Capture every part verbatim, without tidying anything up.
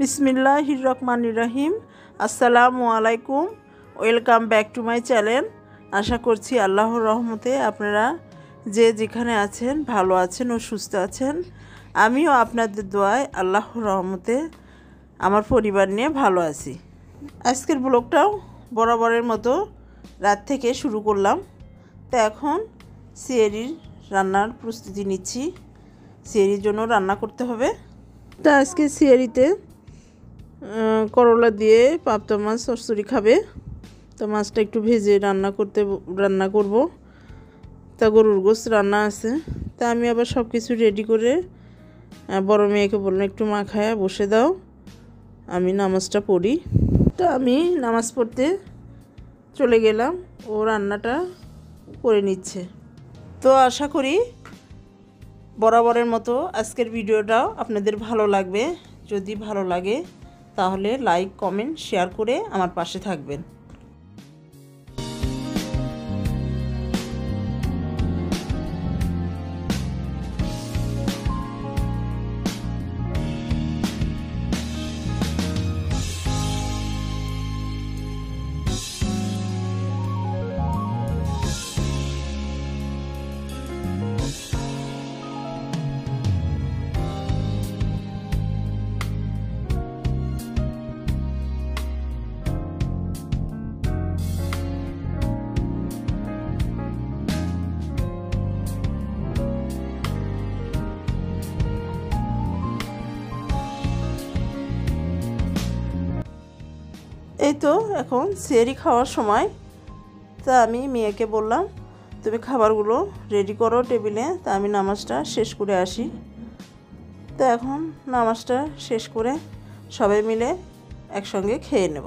বিসমিল্লাহির রহমানির রহিম। আসসালামু আলাইকুম। Welcome back to my channel. আশা করছি আল্লাহর রহমতে আপনারা যে যেখানে আছেন ভালো আছেন ও সুস্থ আছেন। আমিও আপনাদের দোয়ায় আল্লাহর রহমতে আমার পরিবার নিয়ে ভালো আছি। আজকের ব্লগটাও বরাবরের মতো রাত থেকে শুরু করলাম। তো এখন সিয়ারির রান্নার প্রস্তুতি নিচ্ছি। সিয়ারির জন্য রান্না করতে হবে। তা আজকে সিয়ারিতে করলা দিয়ে পাবদা মাছ চচ্চড়ি খাবে। তো মাছটা একটু ভেজে রান্না করতে রান্না করব। তা গরুর গোশত রান্না আছে। তা আমি আবার সব কিছু রেডি করে বড় মেয়েকে বললাম একটু মাখায়া বসে দাও, আমি নামাজটা পড়ি। তো আমি নামাজ পড়তে চলে গেলাম, ও রান্নাটা করে নিচ্ছে। তো আশা করি বরাবরের মতো আজকের ভিডিওটাও আপনাদের ভালো লাগবে। যদি ভালো লাগে তাহলে লাইক কমেন্ট শেয়ার করে আমার পাশে থাকবেন। এই তো এখন সিয়ারি খাওয়ার সময়। তা আমি মেয়েকে বললাম তুমি খাবারগুলো রেডি করো টেবিলে, তা আমি নামাজটা শেষ করে আসি। তো এখন নামাজটা শেষ করে সবাই মিলে একসঙ্গে খেয়ে নেব।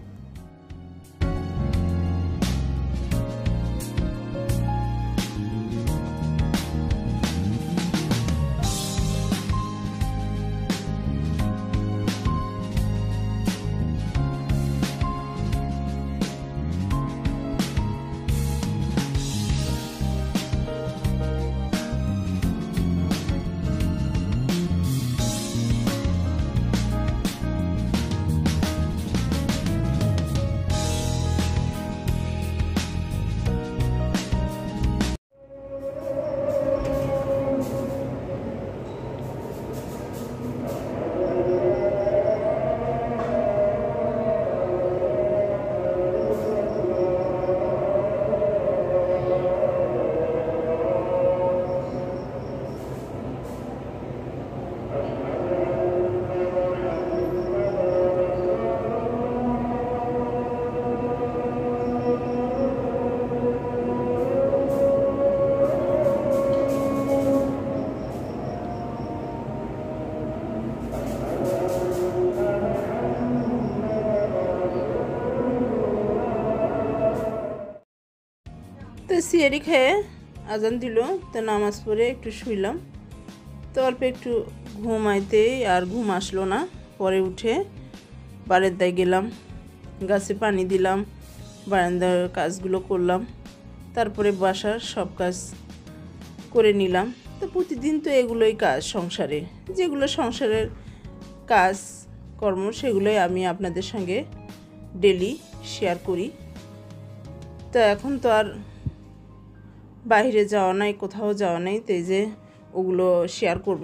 তো সিয়ারি খেয়ে আজান দিল, তো নামাজ পড়ে একটু শুইলাম। তো অল্প একটু ঘুমাইতে আর ঘুম আসলো না। পরে উঠে বারান্দায় গেলাম, গাছে পানি দিলাম, বারান্দার কাজগুলো করলাম, তারপরে বাসার সব কাজ করে নিলাম। তো প্রতিদিন তো এগুলোই কাজ সংসারে, যেগুলো সংসারের কাজ কর্ম সেগুলোই আমি আপনাদের সঙ্গে ডেলি শেয়ার করি। তো এখন তো আর বাইরে যাওয়া নাই, কোথাও যাওয়া নেই, তাই যে ওগুলো শেয়ার করব।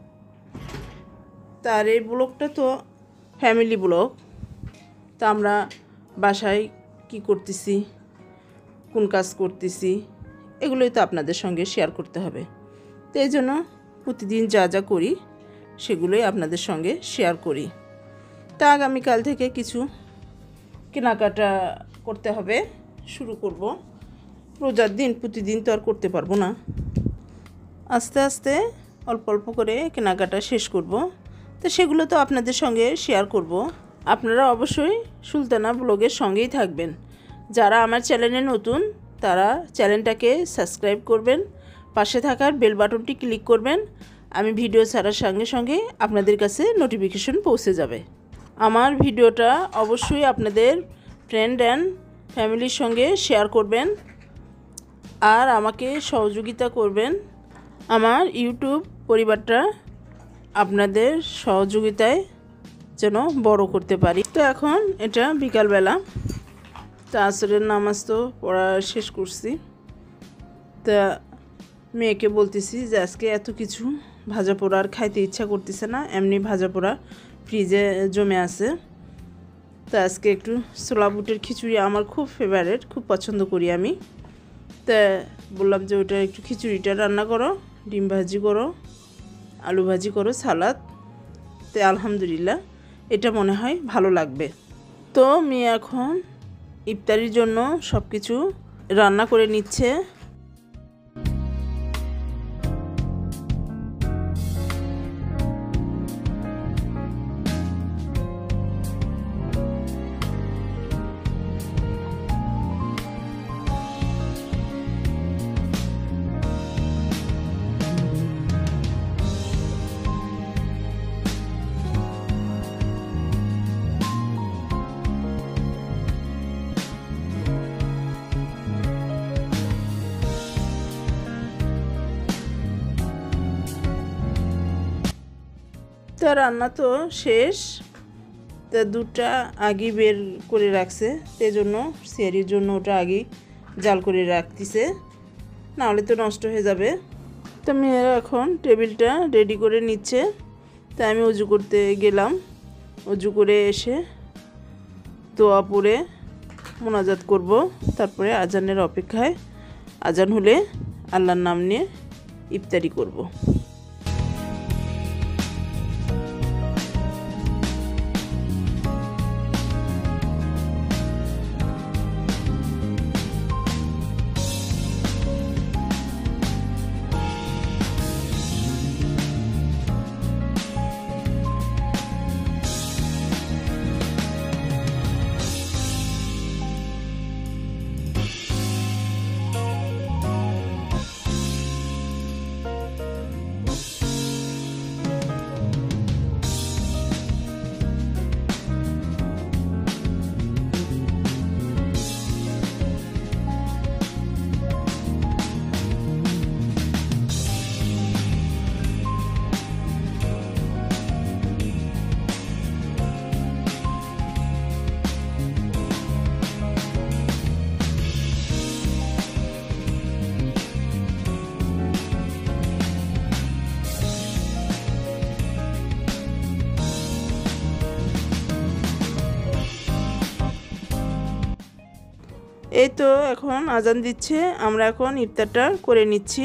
তার এই ব্লগটা তো ফ্যামিলি ব্লগ। তা আমরা বাসায় কি করতেছি, কোন কাজ করতেছি, এগুলোই তো আপনাদের সঙ্গে শেয়ার করতে হবে। তো এই জন্য প্রতিদিন যা যা করি সেগুলোই আপনাদের সঙ্গে শেয়ার করি। তা আগামীকাল থেকে কিছু কেনাকাটা করতে হবে, শুরু করব। রোজার দিন প্রতিদিন তো আর করতে পারবো না, আস্তে আস্তে অল্প অল্প করে কেনাকাটা শেষ করব। তো সেগুলো তো আপনাদের সঙ্গে শেয়ার করব। আপনারা অবশ্যই সুলতানা ব্লগের সঙ্গেই থাকবেন। যারা আমার চ্যানেলে নতুন তারা চ্যানেলটাকে সাবস্ক্রাইব করবেন, পাশে থাকার বেল বাটনটি ক্লিক করবেন। আমি ভিডিও ছাড়ার সঙ্গে সঙ্গে আপনাদের কাছে নোটিফিকেশন পৌঁছে যাবে। আমার ভিডিওটা অবশ্যই আপনাদের ফ্রেন্ড অ্যান্ড ফ্যামিলির সঙ্গে শেয়ার করবেন আর আমাকে সহযোগিতা করবেন। আমার ইউটিউব পরিবারটা আপনাদের সহযোগিতায় যেন বড় করতে পারি। তো এখন এটা বিকালবেলা, তা আসরের নামাজ তো পড়া শেষ করছি। তা মেয়েকে বলতেছি যে আজকে এত কিছু ভাজা পোড়া আর খাইতে ইচ্ছা করতেছে না, এমনি ভাজা পোড়া ফ্রিজে জমে আছে। তা আজকে একটু ছোলা বুটের খিচুড়ি আমার খুব ফেভারিট, খুব পছন্দ করি আমি। তা বললাম যে ওটা একটু খিচুড়িটা রান্না করো, ডিম ভাজি করো, আলু ভাজি করো, সালাদ। তো আলহামদুলিল্লাহ এটা মনে হয় ভালো লাগবে। তো মেয়ে এখন ইফতারির জন্য সব কিছু রান্না করে নিচ্ছে। তো রান্না তো শেষ। তা দুধটা আগে বের করে রাখছে, সেই জন্য সিয়ারির জন্য ওটা আগে জাল করে রাখতেছে, নাহলে তো নষ্ট হয়ে যাবে। তো মেয়েরা এখন টেবিলটা রেডি করে নিচ্ছে। তাই আমি উজু করতে গেলাম। উজু করে এসে দোয়া পড়ে মোনাজাত করব, তারপরে আজানের অপেক্ষায়, আজান হলে আল্লাহর নাম নিয়ে ইফতারি করব। এই তো এখন আজান দিচ্ছে, আমরা এখন ইফতারটা করে নিচ্ছি।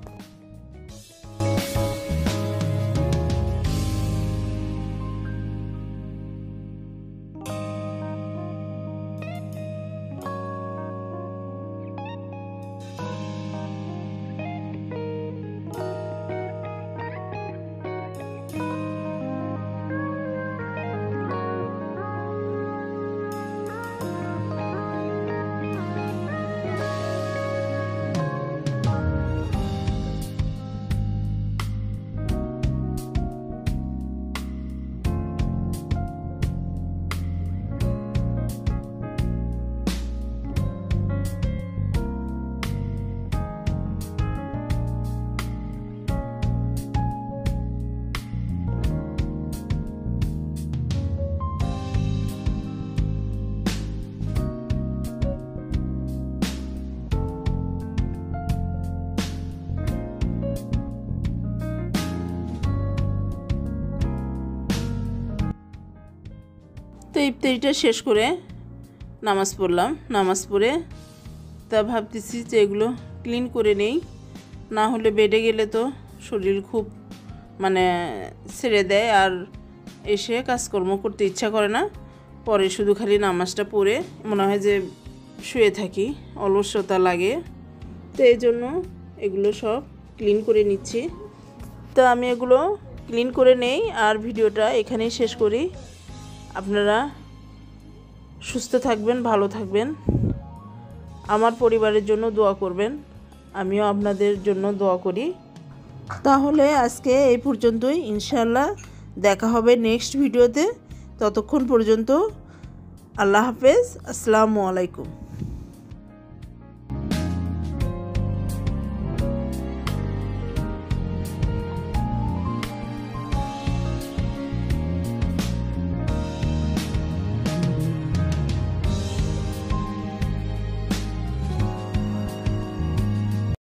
তো ইফতারিটা শেষ করে নামাজ পড়লাম। নামাজ পড়ে তা ভাবতেছি যে এগুলো ক্লিন করে নেই, না হলে বেডে গেলে তো শরীর খুব মানে ছেড়ে দেয়, আর এসে কাজকর্ম করতে ইচ্ছা করে না। পরে শুধু খালি নামাজটা পড়ে মনে হয় যে শুয়ে থাকি, অলসতা লাগে। তো এই জন্য এগুলো সব ক্লিন করে নিচ্ছি। তো আমি এগুলো ক্লিন করে নেই আর ভিডিওটা এখানেই শেষ করি। আপনারা সুস্থ থাকবেন, ভালো থাকবেন, আমার পরিবারের জন্য দোয়া করবেন, আমিও আপনাদের জন্য দোয়া করি। তাহলে আজকে এই পর্যন্তই, ইনশাআল্লাহ দেখা হবে নেক্সট ভিডিওতে। ততক্ষণ পর্যন্ত আল্লাহ হাফেজ, আসসালামু আলাইকুম।